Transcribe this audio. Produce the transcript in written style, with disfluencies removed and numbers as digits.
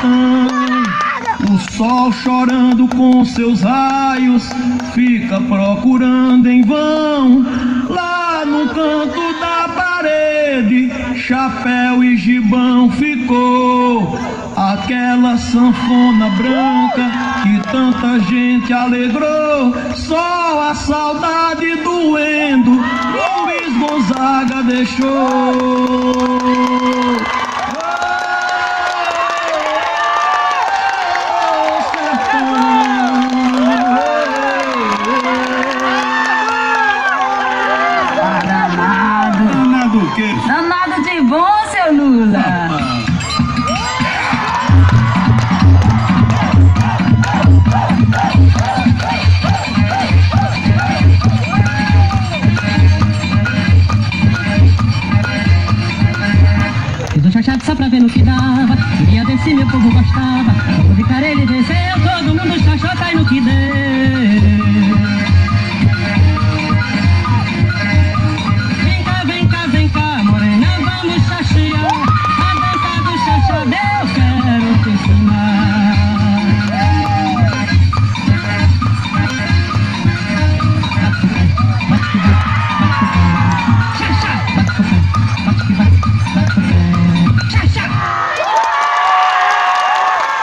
O sol chorando com seus raios fica procurando em vão. Lá no canto da parede, chapéu e gibão ficou. Aquela sanfona branca que tanta gente alegrou. Só a saudade doendo Luiz Gonzaga deixou. Danado de bom, seu Lula! Fiz um chachado só pra ver no que dava. Queria ver se meu povo gostava.